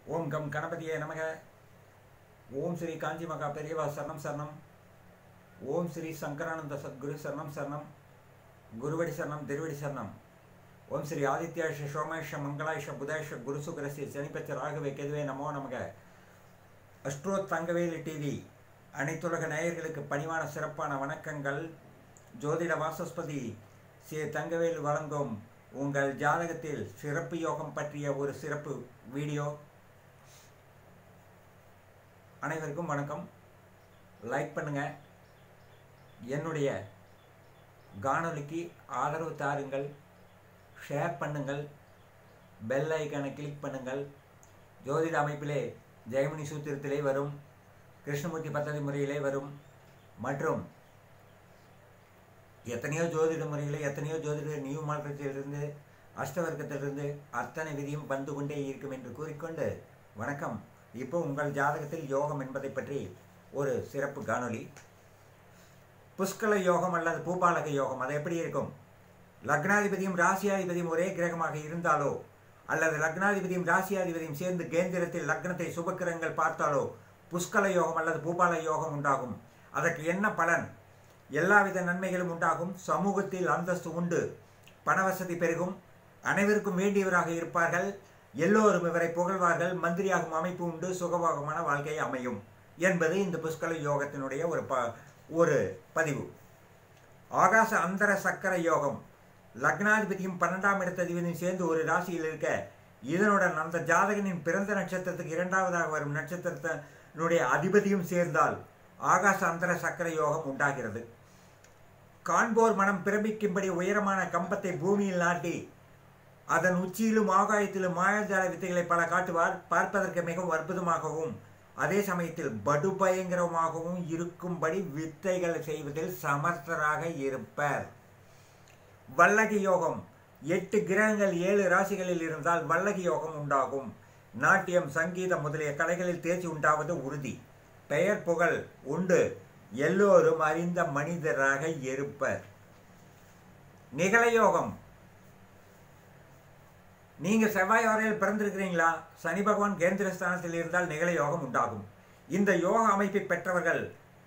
ஓம் come கணபதியே நமக. ஓம் ஸ்ரீ காஞ்சி மகா பெரியவா சரணம் சரணம். ஓம் ஸ்ரீ சங்கரானந்த சத்குரு சரணம் சரணம். குருவடி சரணம் திருவடி சரணம். ஓம் ஸ்ரீ ஆதித்யாஷ சோமேஷ மங்களாஷ புதேஷ குருசுகரசி சனிப்பச்ச ராகவே கேதுவே நமோ நமக. அஸ்ட்ரோ தங்கவேலு டிவி அனைத்துலக நேயர்களுக்கு பணிவான சிறப்பான வணக்கங்கள். ஜோதிட வாசஸ்பதி ஸ்ரீ தங்கவேலு வழங்கும் உங்கள் ஜாதகத்தில் சிறப்பு யோகம் பற்றிய ஒரு சிறப்பு வீடியோ. அனைவருக்கும் வணக்கம். லைக் பண்ணுங்க, என்னுடைய காணொலிக்கு ஆதரவு தாருங்கள், ஷேர் பண்ணுங்கள், பெல் ஐக்கானை கிளிக் பண்ணுங்கள். ஜோதிட அமைப்பிலே ஜெயமணி சூத்திரத்திலே வரும், கிருஷ்ணமூர்த்தி பத்ததி முறையிலே வரும், மற்றும் எத்தனையோ ஜோதிட முறைகளை எத்தனையோ ஜோதிட நியூ மார்க்கத்திலிருந்து அஷ்டவர்க்கத்திலிருந்து அத்தனை விதியும் வந்து கொண்டே இருக்கும் என்று கூறிக்கொண்டு வணக்கம். இப்போ உங்கள் ஜாதகத்தில் யோகம் என்பதை பற்றி ஒரு சிறப்பு காணொளி. புஷ்கல யோகம் அல்லது பூபாலக யோகம் அது எப்படி இருக்கும்? லக்னாதிபதியும் ராசியாதிபதியும் ஒரே கிரகமாக இருந்தாலோ அல்லது லக்னாதிபதியும் ராசியாதிபதியும் சேர்ந்து கேந்திரத்தில் லக்னத்தை சுபக்கிரகங்கள் பார்த்தாலோ புஷ்கல யோகம் அல்லது பூபால யோகம் உண்டாகும். அதற்கு என்ன பலன்? எல்லாவித நன்மைகளும் உண்டாகும். சமூகத்தில் அந்தஸ்து உண்டு, பணவசதி பெருகும், அனைவருக்கும் வேண்டியவராக இருப்பார்கள், எல்லோரும் இவரை புகழ்வார்கள், மந்திரியாகும் அமைப்பு உண்டு, சுகபோகமான வாழ்க்கை அமையும் என்பது இந்த புஷ்கல யோகத்தினுடைய ஒரு பதிவு. ஆகாச அந்தர சக்கர யோகம் லக்னாதிபதியும் 12ஆம் இடத்ததிபதியும் சேர்ந்து ஒரு ராசியில் இருக்க, இதனுடன் அந்த ஜாதகனின் பிறந்த நட்சத்திரத்துக்கு இரண்டாவதாக வரும் நட்சத்திரத்தினுடைய அதிபதியும் சேர்ந்தால் ஆகாச அந்தர சக்கர யோகம் உண்டாகிறது. காண்போர் மனம் பிரமிக்கும்படி உயரமான கம்பத்தை பூமியில் நாட்டி அதன் உச்சியிலும் ஆகாயத்திலும் மாயாஜால வித்தைகளை பல காட்டுவார். பார்ப்பதற்கு மிகவும் அற்புதமாகவும் அதே சமயத்தில் படுபயங்கரமாகவும் இருக்கும்படி வித்தைகள் செய்வதில் சமர்த்தராக இருப்பர். வல்லகி யோகம் 8 கிரகங்கள் 7 ராசிகளில் இருந்தால் வல்லகி யோகம் உண்டாகும். நாட்டியம், சங்கீதம் முதலிய கலைகளில் தேர்ச்சி உண்டாவது உறுதி. பெயர் புகழ் உண்டு, எல்லோரும் அறிந்த மனிதராக இருப்பர். நிகழயோகம், நீங்க செவ்வாய் வரையில் பிறந்திருக்கிறீங்களா? சனி பகவான் கேந்திரஸ்தானத்தில் இருந்தால் நிகழயோகம் உண்டாகும். இந்த யோக அமைப்பை பெற்றவர்கள்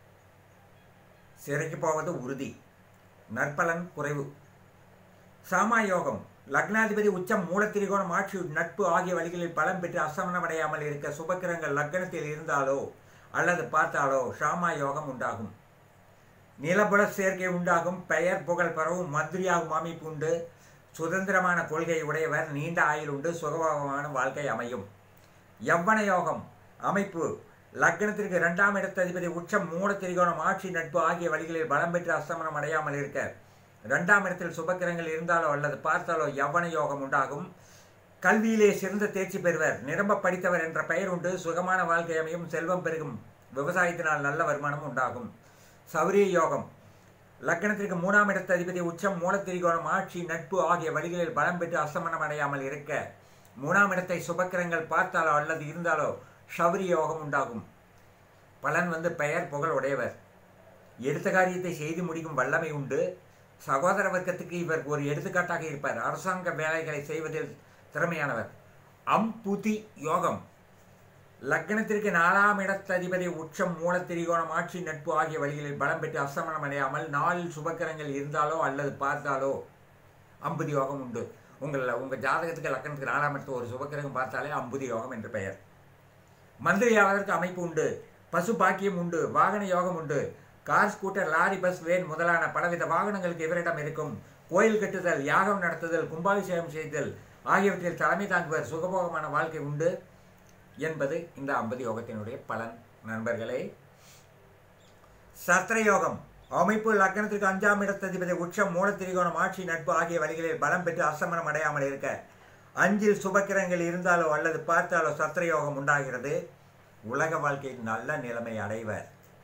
சிறைக்கு போவது உறுதி, நற்பலன் குறைவு. சாமாயோகம், லக்னாதிபதி உச்சம், மூலத்திரிகோணம், ஆட்சி, நட்பு ஆகிய வழிகளில் பலம் பெற்று அசமனம் அடையாமல் இருக்க சுபக்கிரங்கள் லக்னத்தில் இருந்தாலோ அல்லது பார்த்தாலோ ஷாமா யோகம் உண்டாகும். நிலபுல சேர்க்கை உண்டாகும், பெயர் புகழ் பரவும், மந்திரியாகும் அமைப்பு உண்டு, சுதந்திரமான கொள்கை உடையவர், நீண்ட ஆயுள் உண்டு, சுகபோகமான வாழ்க்கை அமையும். யவ்வன யோகம் அமைப்பு லக்னத்திற்கு 2ஆம் இடத்ததிபதி உச்சம், மூலத்திரிகோணம், ஆட்சி, நட்பு ஆகிய வழிகளில் பலம் பெற்று அஸ்தமனம் அடையாமல் இருக்க 2ஆம் இடத்தில் சுபக்கிரங்கள் இருந்தாலோ அல்லது பார்த்தாலோ யவ்வன யோகம் உண்டாகும். கல்வியிலே சிறந்த தேர்ச்சி பெறுவர், நிரம்ப படித்தவர் என்ற பெயர் உண்டு, சுகமான வாழ்க்கை அமையும், செல்வம் பெருகும், விவசாயத்தினால் நல்ல வருமானம் உண்டாகும். சௌரிய யோகம் லக்னத்திற்கு 3ஆம் இடத்து அதிபதி உச்சம், மூலத்திரிகோணம், ஆட்சி, நட்பு ஆகிய வழிகளில் பலம் பெற்று அஸ்தமனம் அடையாமல் இருக்க 3ஆம் இடத்தை சுபக்கிரங்கள் பார்த்தாலோ அல்லது இருந்தாலோ சௌரிய யோகம் உண்டாகும். பலன் பெயர் புகழ் உடையவர், எடுத்த காரியத்தை செய்து முடிக்கும் வல்லமை உண்டு, சகோதர வர்க்கத்துக்கு இவர் ஒரு எடுத்துக்காட்டாக இருப்பார், அரசாங்க வேலைகளை செய்வதில் திறமையானவர். அம்புதி யோகம் லக்னத்திற்கு 4ஆம் இடத்து அதிபதி உச்சம், மூலத்திரிகோணம், ஆட்சி, நட்பு ஆகிய வழிகளில் பலம் பெற்று அஸ்தமனம் அடையாமல் 4 சுபக்கிரங்கள் இருந்தாலோ அல்லது பார்த்தாலோ அம்புதி யோகம் உண்டு. உங்கள் ஜாதகத்துக்கு லக்னத்துக்கு 4ஆம் இடத்து ஒரு சுபக்கிரகம் பார்த்தாலே அம்புதி யோகம் என்று பெயர். மந்திரியாவதற்கு அமைப்பு உண்டு, பசு பாக்கியம் உண்டு, வாகன யோகம் உண்டு, car, scooter, lorry, bus, van முதலான பலவித வாகனங்களுக்கு இவரிடம் இருக்கும். கோயில் கட்டுதல், யாகம் நடத்துதல், கும்பாபிஷேகம் செய்தல் ஆகியவற்றில் தலைமை தாங்குவர், சுகபோகமான வாழ்க்கை உண்டு என்பது இந்த அம்புதி யோகத்தினுடைய பலன். நண்பர்களே, சத்ரயோகம் அமைப்பு லக்னத்திற்கு 5ஆம் இடத்ததிபதி உச்சம், மூலத்திரிகோணம், ஆட்சி, நட்பு ஆகிய வழிகளில் பலம் பெற்று அசமனம் அடையாமல் இருக்க 5இல் சுபக்கிரங்கள் இருந்தாலோ அல்லது பார்த்தாலோ சத்ரயோகம் உண்டாகிறது. உலக வாழ்க்கையில் நல்ல நிலைமை அடைவர்.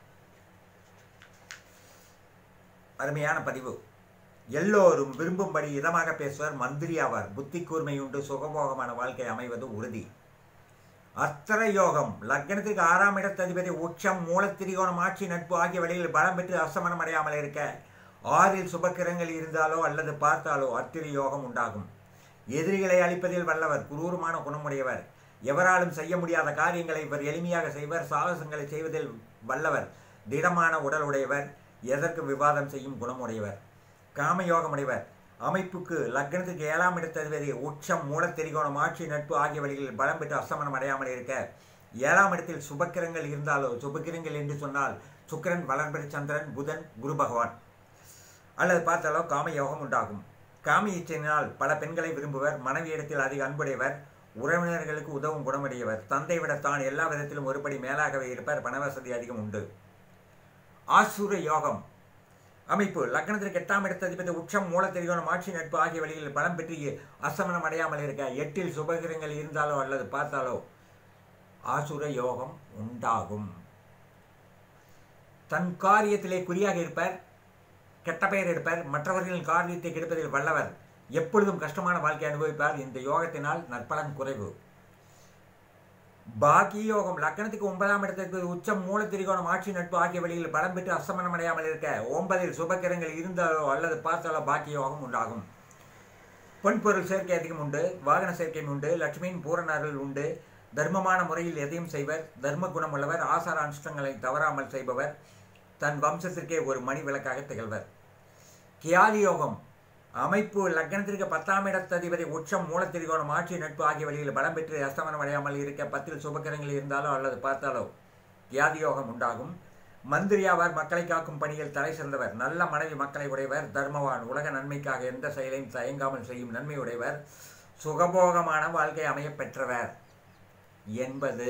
அருமையான பதிவு. எல்லோரும் விரும்பும்படி இதமாக பேசுவார், மந்திரி ஆவார், புத்தி கூர்மை உண்டு, சுகபோகமான வாழ்க்கை அமைவது உறுதி. அஸ்தர யோகம் லக்னத்திற்கு 6ஆம் இடத்ததிபதி உச்சம், மூலத்திரிகோணம், ஆட்சி, நட்பு ஆகிய வழிகளில் பலம் பெற்று அசமனம் அடையாமல் இருக்க 6இல் சுபக்கிரங்கள் இருந்தாலோ அல்லது பார்த்தாலோ அத்திரி யோகம் உண்டாகும். எதிரிகளை அழிப்பதில் வல்லவர், குரூரமான குணமுடையவர், எவராலும் செய்ய முடியாத காரியங்களை இவர் எளிமையாக செய்வர். சாகசங்களை செய்வதில் வல்லவர். திடமான உடல் உடையவர். எதற்கு விவாதம் செய்யும் குணமுடையவர். காமயோகமுடையவர். அமைப்புக்கு லக்னத்துக்கு 7ஆம் இடத்ததிபதி உச்சம் மூலத்திரிகோணம் ஆட்சி நட்பு ஆகிய வழிகளில் பலம் பெற்று அஸ்தமனம் அடையாமல் இருக்க 7ஆம் இடத்தில் சுபக்கிரங்கள் இருந்தாலோ, சுபக்கிரங்கள் என்று சொன்னால் சுக்கிரன், வளர்பிறை சந்திரன், புதன், குரு பகவான் அல்லது பார்த்தாலோ காமயோகம் உண்டாகும். காம இச்சையினால் பல பெண்களை விரும்புவர். மனைவியிடத்தில் அதிக அன்புடையவர். உறவினர்களுக்கு உதவும் குணமுடையவர். தந்தை விட தான் எல்லா விதத்திலும் ஒருபடி மேலாகவே இருப்பார். பணவசதி அதிகம் உண்டு. ஆசுர யோகம் அமைப்பு லக்னத்திற்கு 8ஆம் இடத்ததிபதி உச்சம் மூலத்திரிகோணம் ஆட்சி நட்பு ஆகிய வழிகளில் பலம் பெற்று அசமனம் அடையாமல் இருக்க 8இல் சுபகிரகங்கள் இருந்தாலோ அல்லது பார்த்தாலோ ஆசுர யோகம் உண்டாகும். தன் காரியத்திலே குறியாக இருப்பார். கெட்ட பெயர் எடுப்பார். மற்றவர்களின் காரியத்தை கெடுப்பதில் வல்லவர். எப்பொழுதும் கஷ்டமான வாழ்க்கை அனுபவிப்பார். இந்த யோகத்தினால் நற்பலன் குறைவு. பாக்கிய யோகம் லக்னத்துக்கு 9ஆம் இடத்திற்கு உச்சம் மூலத்திரிகோணம் ஆட்சி நட்பு ஆகிய வழிகளில் பலம் பெற்று அசமனம் அடையாமல் இருக்க 9இல் சுபக்கிரகங்கள் இருந்தாலோ அல்லது பார்த்தாலோ பாக்கிய யோகம் உண்டாகும். பொன்பொருள் சேர்க்கை அதிகம் உண்டு. வாகன சேர்க்கையும் உண்டு. லட்சுமியின் பூரண அருள் உண்டு. தர்மமான முறையில் எதையும் செய்வர். தர்ம குணம் உள்ளவர். ஆசார அனுஷ்டங்களை தவறாமல் செய்பவர். தன் வம்சத்திற்கே ஒரு மணி விளக்காக திகழ்வர். கியாதி யோகம் அமைப்பு லக்னத்திற்கு 10ஆம் இடத்ததிபதி உச்சம் மூலத்திரிகோணம் ஆட்சி நட்பு ஆகிய வழியில் பலம் பெற்று அஸ்தமனம் அடையாமல் இருக்க 10இல் சுபக்கிரகங்கள் இருந்தாலோ அல்லது பார்த்தாலோ கியாதி யோகம் உண்டாகும். மந்திரியாவார். மக்களை காக்கும் பணியில் தலை சிறந்தவர். நல்ல மனைவி மக்களை உடையவர். தர்மவான். உலக நன்மைக்காக எந்த செயலையும் தயங்காமல் செய்யும் நன்மை உடையவர். சுகபோகமான வாழ்க்கை அமைய பெற்றவர் என்பது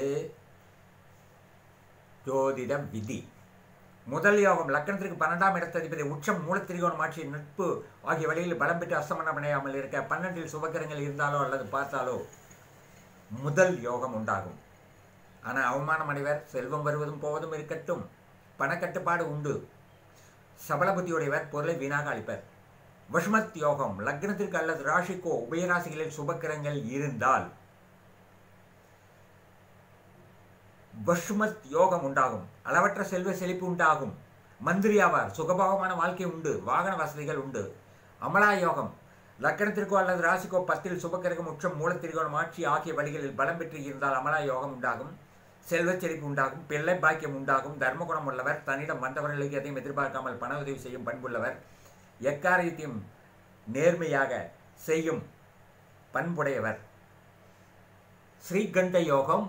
ஜோதிட விதி. முதல் யோகம் லக்னத்திற்கு 12ஆம் இடத்ததிபதி உச்சம் மூலத்திரிகோணம் ஆட்சி நட்பு ஆகிய வழியில் பலம் பெற்று அஸ்தமனம் அடையாமல் இருக்க 12இல் சுபக்கிரகங்கள் இருந்தாலோ அல்லது பார்த்தாலோ முதல் யோகம் உண்டாகும். ஆனால் அவமானம் அடைவர். செல்வம் வருவதும் போவதும் இருக்கட்டும். பணக்கட்டுப்பாடு உண்டு. சபல புத்தியுடையவர். பொருளை வீணாக அளிப்பர். வஷ்மத் யோகம் லக்னத்திற்கு அல்லது ராசிக்கோ உபயராசிகளில் சுபக்கிரகங்கள் இருந்தால் வஷ்மத் யோகம் உண்டாகும். அளவற்ற செல்வ செழிப்பு உண்டாகும். மந்திரியாவார். சுகபோகமான வாழ்க்கை உண்டு. வாகன வசதிகள் உண்டு. அமலா யோகம் லக்னத்திற்கோ அல்லது ராசிக்கோ 10இல் சுபக்கிரகம் உச்சம் மூலத்திரிகோணம் ஆட்சி ஆகிய வழிகளில் பலம் பெற்று இருந்தால் அமலா யோகம் உண்டாகும். செல்வ செழிப்பு உண்டாகும். பிள்ளை பாக்கியம் உண்டாகும். தர்மகுணம் உள்ளவர். தன்னிடம் வந்தவர்களுக்கு எதையும் எதிர்பார்க்காமல் பண உதவி செய்யும் பண்புள்ளவர். எக்காரியத்தையும் நேர்மையாக செய்யும் பண்புடையவர். ஸ்ரீகண்ட யோகம்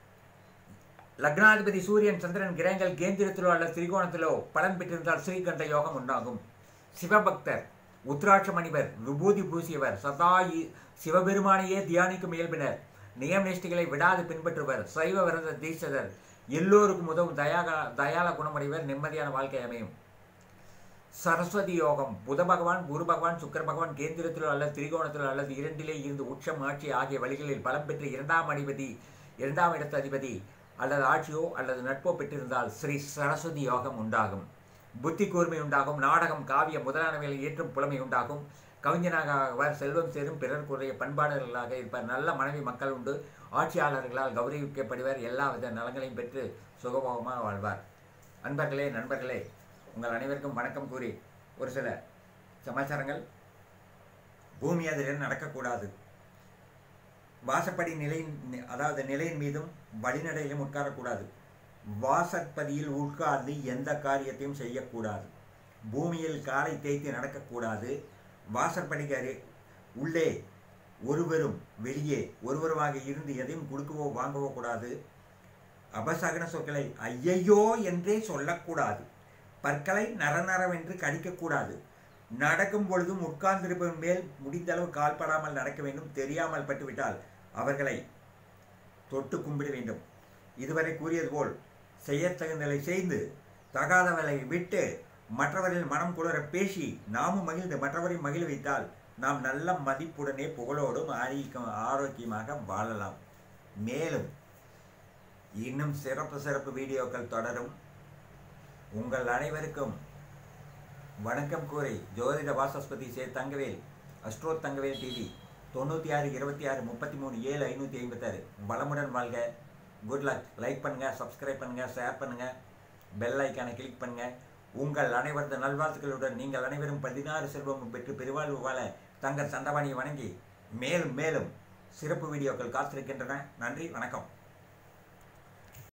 லக்னாதிபதி சூரியன், சந்திரன், கிரகங்கள் கேந்திரத்திலோ அல்லது திரிகோணத்திலோ பலன் பெற்றிருந்தால் ஸ்ரீகண்ட யோகம் உண்டாகும். சிவபக்தர். உத்ராட்ச மணிவர். விபூதி பூசியவர். சதா சிவபெருமானையே தியானிக்கும் இயல்பினர். நியமநிஷ்டிகளை விடாது பின்பற்றுவர். சைவ விரத தீட்சதர். எல்லோருக்கும் உதவும் தயால குணமுடையவர். நிம்மதியான வாழ்க்கை அமையும். சரஸ்வதி யோகம் புத பகவான், குரு பகவான், சுக்கர பகவான் கேந்திரத்திலோ அல்லது திரிகோணத்திலோ அல்லது 2இலே இருந்து உச்சம் ஆட்சி ஆகிய வழிகளில் பலம் பெற்று 2ஆம் இடத்து அதிபதி அல்லது ஆட்சியோ அல்லது நட்போ பெற்றிருந்தால் ஸ்ரீ சரஸ்வதி யோகம் உண்டாகும். புத்தி கூர்மை உண்டாகும். நாடகம், காவியம் முதலானவைகளை ஏற்றும் புலமை உண்டாகும். கவிஞனாக செல்வம் சேரும். பிறர்க்குரிய பண்பாளர்களாக இருப்பார். நல்ல மனைவி மக்கள் உண்டு. ஆட்சியாளர்களால் கௌரவிக்கப்படுவர். எல்லா வித நலங்களையும் பெற்று சுகபோகமாக வாழ்வார். அன்பர்களே, நண்பர்களே, உங்கள் அனைவருக்கும் வணக்கம் கூறி ஒரு சில சமாச்சாரங்கள். பூமி அதில் நடக்கக்கூடாது. வாசப்படி நிலையின் மீதும் வழிநடையிலும் உட்காரக்கூடாது. வாசற்பதியில் உட்கார்ந்து எந்த காரியத்தையும் செய்யக்கூடாது. பூமியில் காலை தேய்த்து நடக்கக்கூடாது. வாசற்படிக்கு உள்ளே ஒருவரும் வெளியே ஒருவருமாக இருந்து எதையும் கொடுக்கவோ வாங்கவோ கூடாது. அபசகன சொற்களை ஐயையோ என்றே சொல்லக்கூடாது. பற்களை நரநரவென்று கடிக்கக்கூடாது. நடக்கும் பொழுதும் உட்கார்ந்திருப்பவன் மேல் முடிந்தளவு கால்படாமல் நடக்க வேண்டும். தெரியாமல் பட்டுவிட்டால் அவர்களை தொட்டு கும்பிட வேண்டும். இதுவரை கூறியது போல் செய்யத்தகுந்தலை செய்து தகாதவர்களை விட்டு மற்றவர்களின் மனம் குளிர பேசி நாமும் மகிழ்ந்து மற்றவரையும் மகிழ வைத்தால் நாம் நல்ல மதிப்புடனே புகழோடும் ஆரோக்கியமாக வாழலாம். மேலும் இன்னும் சிறப்பு வீடியோக்கள் தொடரும். உங்கள் அனைவருக்கும் வணக்கம் கூறி ஜோதிட வாசஸ்பதி தங்கவேல், அஸ்ட்ரோ தங்கவேல் டிவி 96 26 33 7 556. வளமுடன் வாழ்க. Good luck. லைக் பண்ணுங்கள், சப்ஸ்கிரைப் பண்ணுங்கள், ஷேர் பண்ணுங்கள், பெல் ஐக்கானை கிளிக் பண்ணுங்கள். உங்கள் அனைவரது நல்வாழ்த்துக்களுடன் நீங்கள் அனைவரும் 16 செல்வமும் பெற்று பெருவாழ்வு வாழ தங்கள் சண்டவாணியை வணங்கி மேலும் சிறப்பு வீடியோக்கள் காத்திருக்கின்றன. நன்றி, வணக்கம்.